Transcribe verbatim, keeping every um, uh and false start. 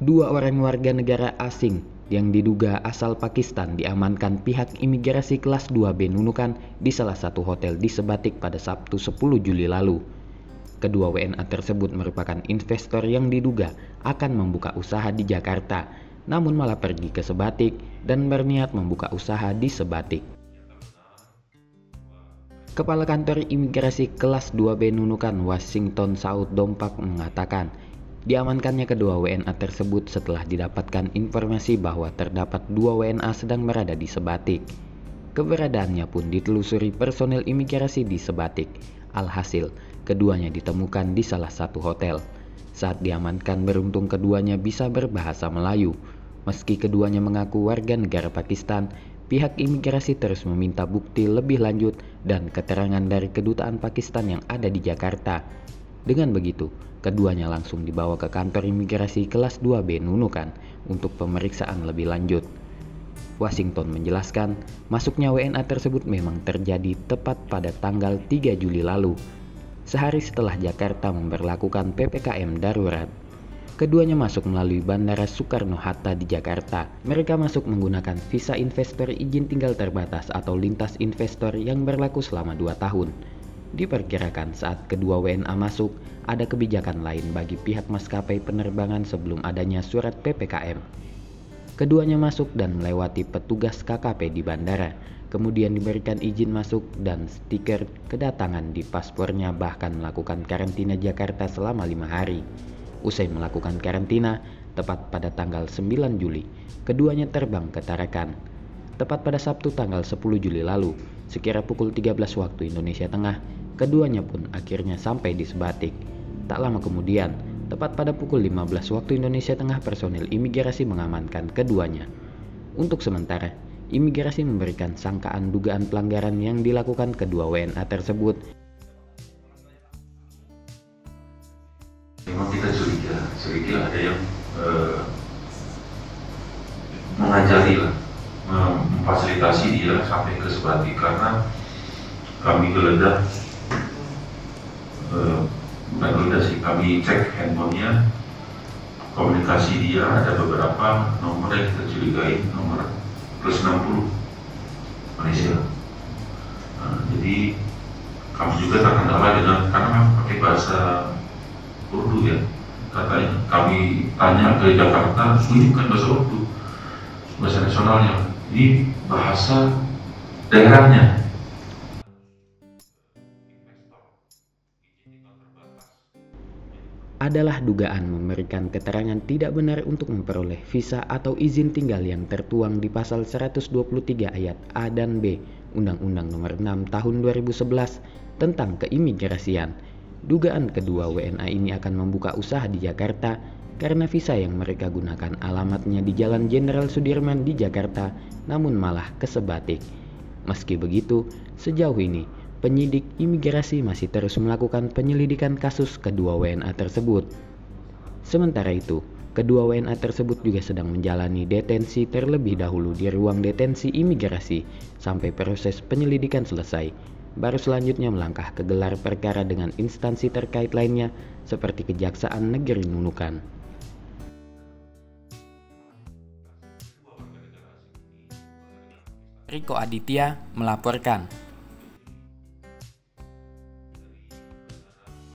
Dua orang warga negara asing yang diduga asal Pakistan diamankan pihak imigrasi kelas dua B Nunukan di salah satu hotel di Sebatik pada Sabtu sepuluh Juli lalu. Kedua W N A tersebut merupakan investor yang diduga akan membuka usaha di Jakarta, namun malah pergi ke Sebatik dan berniat membuka usaha di Sebatik. Kepala Kantor Imigrasi Kelas dua B Nunukan Washington Saud Dompak mengatakan, diamankannya kedua W N A tersebut setelah didapatkan informasi bahwa terdapat dua W N A sedang berada di Sebatik. Keberadaannya pun ditelusuri personel imigrasi di Sebatik. Alhasil, keduanya ditemukan di salah satu hotel. Saat diamankan, beruntung keduanya bisa berbahasa Melayu. Meski keduanya mengaku warga negara Pakistan, pihak imigrasi terus meminta bukti lebih lanjut dan keterangan dari kedutaan Pakistan yang ada di Jakarta. Dengan begitu, keduanya langsung dibawa ke kantor imigrasi kelas dua B Nunukan untuk pemeriksaan lebih lanjut. Washington menjelaskan, masuknya W N A tersebut memang terjadi tepat pada tanggal tiga Juli lalu, sehari setelah Jakarta memberlakukan P P K M darurat. Keduanya masuk melalui Bandara Soekarno-Hatta di Jakarta. Mereka masuk menggunakan visa investor izin tinggal terbatas atau lintas investor yang berlaku selama dua tahun. Diperkirakan saat kedua W N A masuk, ada kebijakan lain bagi pihak maskapai penerbangan sebelum adanya surat P P K M. Keduanya masuk dan melewati petugas K K P di bandara, kemudian diberikan izin masuk dan stiker kedatangan di paspornya, bahkan melakukan karantina Jakarta selama lima hari. Usai melakukan karantina, tepat pada tanggal sembilan Juli, keduanya terbang ke Tarakan. Tepat pada Sabtu tanggal sepuluh Juli lalu, sekira pukul tiga belas waktu Indonesia Tengah, keduanya pun akhirnya sampai di Sebatik. Tak lama kemudian, tepat pada pukul lima belas waktu Indonesia Tengah, personel imigrasi mengamankan keduanya. Untuk sementara, imigrasi memberikan sangkaan dugaan pelanggaran yang dilakukan kedua W N A tersebut. Memang kita curiga, curiga ada yang eh, mengajari lah, memfasilitasi dia sampai ke Sebatik, karena kami geledah, eh, bukan geledah sih, kami cek handphonenya, komunikasi dia ada beberapa nomor yang kita curigai, nomor plus enam puluh Malaysia. Nah, jadi kami juga terkendala dengan, karena memang pakai bahasa Urdu ya, katanya. Kami tanya ke Jakarta, ini bukan bahasa Urdu, bahasa nasionalnya, ini bahasa daerahnya. Adalah dugaan memberikan keterangan tidak benar untuk memperoleh visa atau izin tinggal yang tertuang di pasal seratus dua puluh tiga ayat A dan B Undang-Undang Nomor enam Tahun dua ribu sebelas tentang keimigrasian. Dugaan kedua W N A ini akan membuka usaha di Jakarta karena visa yang mereka gunakan alamatnya di Jalan Jenderal Sudirman di Jakarta, namun malah ke Sebatik. Meski begitu, sejauh ini penyidik imigrasi masih terus melakukan penyelidikan kasus kedua W N A tersebut. Sementara itu, kedua W N A tersebut juga sedang menjalani detensi terlebih dahulu di ruang detensi imigrasi sampai proses penyelidikan selesai. Baru selanjutnya melangkah ke gelar perkara dengan instansi terkait lainnya seperti Kejaksaan Negeri Nunukan. Riko Aditya melaporkan.